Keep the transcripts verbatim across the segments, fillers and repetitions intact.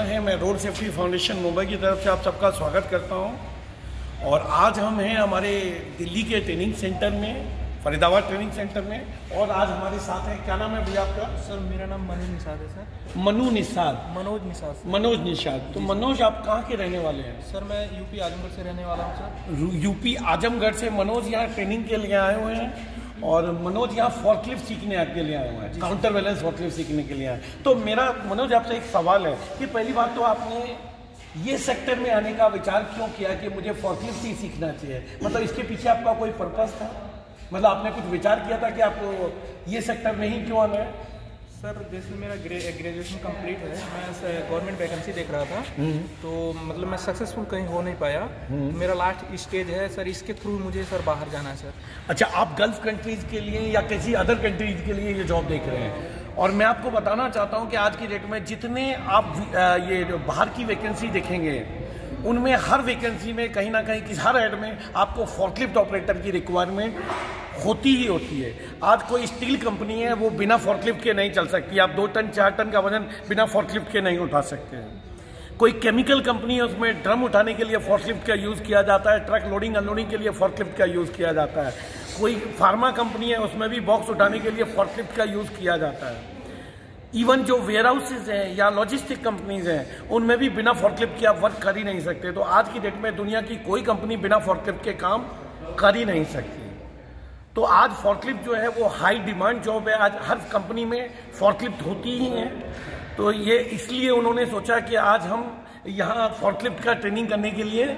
है। मैं road safety foundation Mumbai की तरफ से आप सबका स्वागत करता हूं। और आज हम हैं हमारे दिल्ली के ट्रेनिंग सेंटर में, फरीदाबाद ट्रेनिंग सेंटर में। और आज हमारे साथ हैं, क्या नाम है भैया आपका? सर मेरा नाम मनु निषाद है सर। मनु निषाद? मनोज निषाद। मनोज निषाद। तो मनोज, आप कहाँ के रहने वाले हैं? सर मैं यूपी आजमगढ़ से रहने वाला हूँ सर। यूपी आजमगढ़ से मनोज यहाँ ट्रेनिंग के लिए आए हुए हैं। और मनोज यहाँ फॉर्कलिफ्ट सीखने के लिए आए हुए हैं, काउंटर बैलेंस फॉर्कलिफ्ट सीखने के लिए आए। तो मेरा मनोज आपसे एक सवाल है कि पहली बात तो आपने ये सेक्टर में आने का विचार क्यों किया कि मुझे फॉर्कलिफ्ट ही सीखना चाहिए? मतलब इसके पीछे आपका कोई पर्पस था? मतलब आपने कुछ विचार किया था कि आपको ये सेक्टर में ही क्यों आना है? सर जैसे मेरा ग्रे, ग्रेजुएशन कंप्लीट है, मैं गवर्नमेंट वैकेंसी देख रहा था, तो मतलब मैं सक्सेसफुल कहीं हो नहीं पाया। मेरा लास्ट स्टेज है सर, इसके थ्रू मुझे सर बाहर जाना है सर। अच्छा, आप गल्फ कंट्रीज़ के लिए या किसी अदर कंट्रीज़ के लिए ये जॉब देख रहे हैं? और मैं आपको बताना चाहता हूँ कि आज की डेट में जितने आप ये बाहर की वैकेंसी देखेंगे, उनमें हर वैकेंसी में कहीं ना कहीं हर एड में आपको फॉर्कलिफ्ट ऑपरेटर की रिक्वायरमेंट होती ही होती है। आज कोई स्टील कंपनी है, वो बिना फॉर्कलिफ्ट के नहीं चल सकती। आप दो टन चार टन का वजन बिना फॉर्कलिफ्ट के नहीं उठा सकते हैं। कोई केमिकल कंपनी है, उसमें ड्रम उठाने के लिए फॉर्कलिफ्ट का यूज़ किया जाता है, ट्रक लोडिंग अनलोडिंग के लिए फॉर्कलिफ्ट का यूज़ किया जाता है। कोई फार्मा कंपनी है, उसमें भी बॉक्स उठाने के लिए फॉर्कलिफ्ट का यूज़ किया जाता है। इवन जो वेयर हाउसेज हैं या लॉजिस्टिक कंपनीज हैं, उनमें भी बिना फॉर्कलिफ्ट के आप वर्क कर ही नहीं सकते। तो आज की डेट में दुनिया की कोई कंपनी बिना फॉर्कलिफ्ट के काम कर ही नहीं सकती। तो आज फॉर्कलिफ्ट जो है वो हाई डिमांड जॉब है। आज हर कंपनी में फॉर्कलिफ्ट होती ही है। तो ये इसलिए उन्होंने सोचा कि आज हम यहाँ फॉर्कलिफ्ट का ट्रेनिंग करने के लिए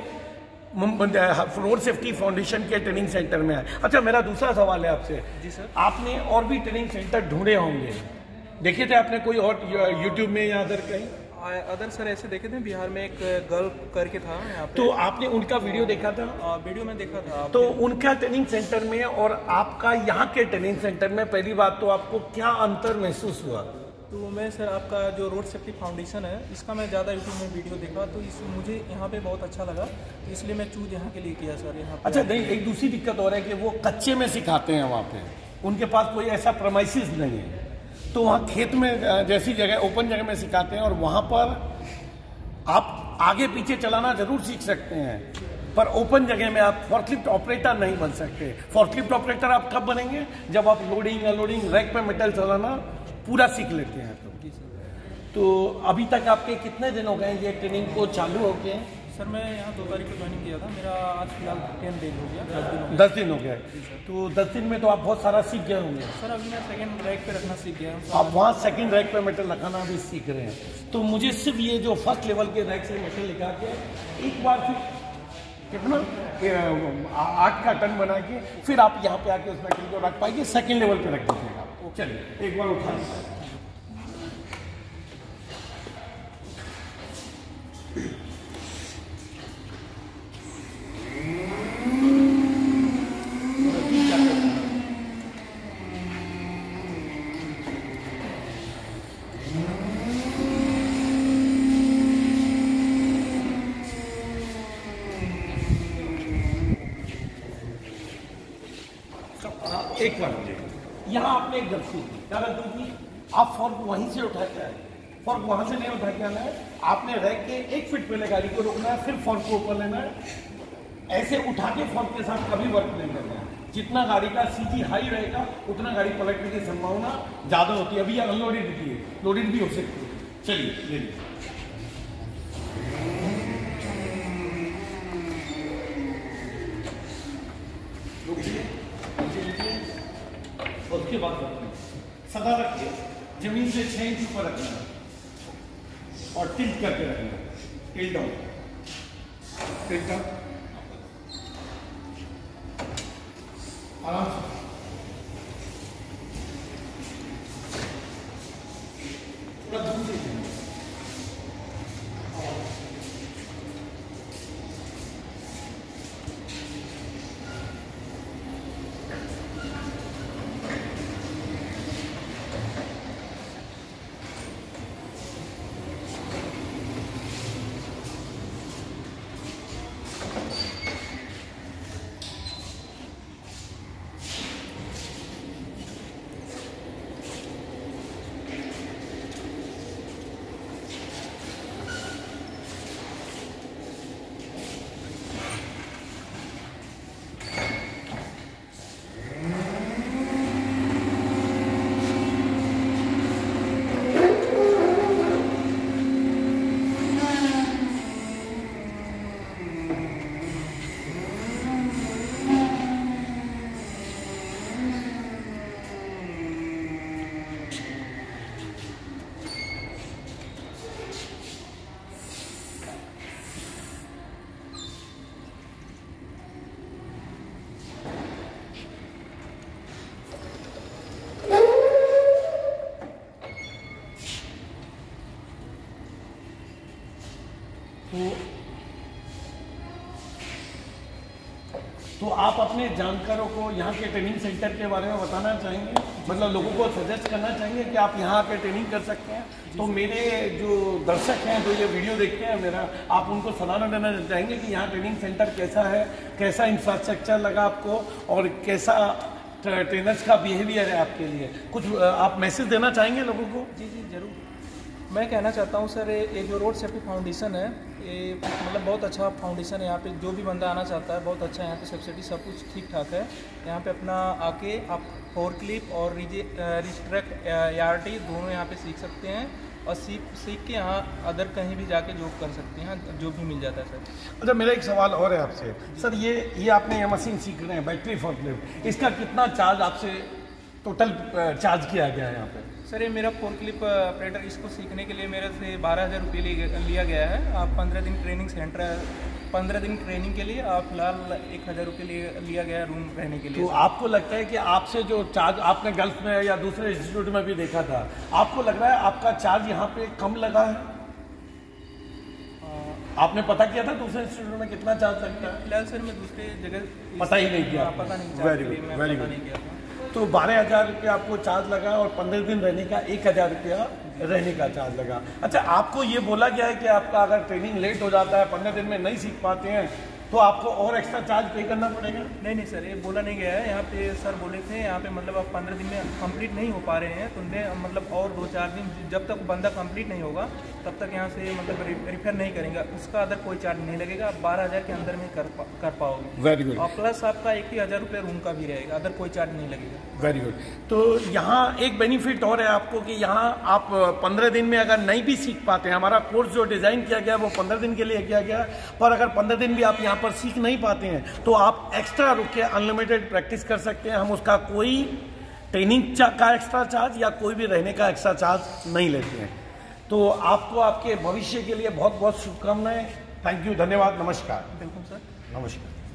रोड सेफ्टी फाउंडेशन के ट्रेनिंग सेंटर में आए। अच्छा, मेरा दूसरा सवाल है आपसे। जी सर। आपने और भी ट्रेनिंग सेंटर ढूंढे होंगे, देखे थे आपने कोई और यूट्यूब में या अदर कहीं? अदर सर ऐसे देखे थे, बिहार में एक गर्ल करके था यहाँ पे। तो आपने उनका वीडियो देखा था? आ, वीडियो में देखा था। तो उनका ट्रेनिंग सेंटर में और आपका यहाँ के ट्रेनिंग सेंटर में पहली बात तो आपको क्या अंतर महसूस हुआ? तो मैं सर आपका जो रोड सेफ्टी फाउंडेशन है, इसका मैं ज़्यादा यूट्यूब में वीडियो देखा, तो इस मुझे यहाँ पे बहुत अच्छा लगा, तो इसलिए मैं चूज यहाँ के लिए किया सर। यहाँ अच्छा, नहीं, एक दूसरी दिक्कत और है कि वो कच्चे में सिखाते हैं वहाँ पे, उनके पास कोई ऐसा प्रमाइसिस नहीं है। तो वहाँ खेत में जैसी जगह, ओपन जगह में सिखाते हैं। और वहाँ पर आप आगे पीछे चलाना जरूर सीख सकते हैं, पर ओपन जगह में आप फॉर्कलिफ्ट ऑपरेटर नहीं बन सकते। फॉर्कलिफ्ट ऑपरेटर आप कब बनेंगे? जब आप लोडिंग अनलोडिंग रैक पे मेटल चलाना पूरा सीख लेते हैं। तो तो अभी तक आपके कितने दिन हो गए ये ट्रेनिंग को चालू हो गए? सर मैं यहाँ दो तारीख को ज्वाइनिंग किया था, मेरा आज फिलहाल टेन डेज हो गया, दस दिन हो गया। दस दिन हो गए। तो दस दिन में तो आप बहुत सारा सीख गए होंगे। सर अभी मैं सेकंड रैक पे रखना सीख गया हूँ। आप वहाँ सेकंड रैक पे मेटल रखाना भी सीख रहे हैं। तो मुझे सिर्फ ये जो फर्स्ट लेवल के रैक से मेटल निकाल के एक बार फिर कितना आठ का टन बना के फिर आप यहाँ पे आके उस मेटल को रख पाएंगे, सेकंड लेवल पे रख दीजिएगा। चलिए एक बार उठा लीजिए। एक बार यहाँ आपने एक गलती की, क्या गलती की? आप फॉर्क वहीं से उठा के आए, फॉर्क वहां से नहीं उठा के आना है। आपने रैक के एक फीट पहले गाड़ी को रोकना है, फिर फॉर्क को ऊपर लेना है। ऐसे उठा के फॉर्क के साथ कभी वर्क नहीं करना है। जितना गाड़ी का सीजी हाई रहेगा, उतना गाड़ी पलटने की संभावना ज्यादा होती है। अभी ये अनलोडेड भी है, लोडेड भी हो सकती है। चलिए ले लीजिए। उसके बाद सदा रख के जमीन से छह इंच ऊपर रखना है और टिल्ट करके रखना है। टिल्ट डाउन, टिल्ट डाउन, आराम से। पूरा दूर से तो तो आप अपने जानकारों को यहाँ के ट्रेनिंग सेंटर के बारे में बताना चाहेंगे, मतलब लोगों को सजेस्ट करना चाहेंगे कि आप यहाँ आकर ट्रेनिंग कर सकते हैं? तो मेरे जो दर्शक हैं जो ये वीडियो देखते हैं मेरा, आप उनको सलाह देना चाहेंगे कि यहाँ ट्रेनिंग सेंटर कैसा है, कैसा इंफ्रास्ट्रक्चर लगा आपको और कैसा ट्रेनर्स का बिहेवियर है आपके लिए? कुछ आप मैसेज देना चाहेंगे लोगों को? जी जी ज़रूर। मैं कहना चाहता हूँ सर, ये जो रोड सेफ्टी फाउंडेशन है ये मतलब बहुत अच्छा फाउंडेशन है। यहाँ पे जो भी बंदा आना चाहता है बहुत अच्छा है, यहाँ पे सब्सिडी सब कुछ ठीक ठाक है। यहाँ पे अपना आके आप फोर क्लिप और रिस्ट्रक्ट यार्टी दोनों यहाँ पे सीख सकते हैं और सीख सीख के यहाँ अदर कहीं भी जाके जॉब कर सकते हैं, जो भी मिल जाता है सर। अच्छा, मेरा एक सवाल और है आपसे सर, ये ये आपने ये मशीन सीख रहे हैं बैटरी फोर्कलिफ्ट, इसका कितना चार्ज आपसे टोटल चार्ज किया गया है यहाँ पे? सर ये मेरा फोर क्लिप ऑपरेटर, इसको सीखने के लिए मेरे से बारह हज़ार रुपये लिया गया है। आप पंद्रह दिन ट्रेनिंग सेंटर पंद्रह दिन ट्रेनिंग के लिए आप फिलहाल एक हज़ार रुपये लिया गया रूम रहने के लिए। तो आपको लगता है कि आपसे जो चार्ज आपने गल्फ में या दूसरे इंस्टीट्यूट में भी देखा था, आपको लग रहा है आपका चार्ज यहाँ पे कम लगा है? आपने पता किया था दूसरे इंस्टीट्यूट में कितना चार्ज लगता है? फिलहाल सर मैं दूसरे जगह पता ही नहीं किया, पता नहीं। Very good very good. तो बारह हज़ार रुपया आपको चार्ज लगा और पंद्रह दिन रहने का एक हज़ार रुपया रहने का चार्ज लगा। अच्छा, आपको ये बोला गया है कि आपका अगर ट्रेनिंग लेट हो जाता है, पंद्रह दिन में नहीं सीख पाते हैं, तो आपको और एक्स्ट्रा चार्ज पे करना पड़ेगा? नहीं नहीं सर, ये बोला नहीं गया है। यहाँ पे सर बोले थे यहाँ पे मतलब आप पंद्रह दिन में कंप्लीट नहीं हो पा रहे हैं तो उन्हें मतलब और दो चार दिन, जब तक बंदा कंप्लीट नहीं होगा तब तक यहाँ से मतलब रिफर नहीं करेंगे, उसका अदर कोई चार्ज नहीं लगेगा। आप बारह हज़ार के अंदर में कर पा, कर पाओगे। Very good. और प्लस आपका एक ही हज़ार रुपये रूम का भी रहेगा, अदर कोई चार्ज नहीं लगेगा। Very good. तो यहाँ एक बेनिफिट और है आपको कि यहाँ आप पंद्रह दिन में अगर नहीं भी सीख पाते हैं, हमारा कोर्स जो डिज़ाइन किया गया वो पंद्रह दिन के लिए किया गया, पर अगर पंद्रह दिन भी आप यहाँ पर सीख नहीं पाते हैं तो आप एक्स्ट्रा रुक के अनलिमिटेड प्रैक्टिस कर सकते हैं। हम उसका कोई ट्रेनिंग का एक्स्ट्रा चार्ज या कोई भी रहने का एक्स्ट्रा चार्ज नहीं लेते हैं। तो आपको आपके भविष्य के लिए बहुत बहुत शुभकामनाएं। थैंक यू, धन्यवाद, नमस्कार। बिल्कुल सर, नमस्कार।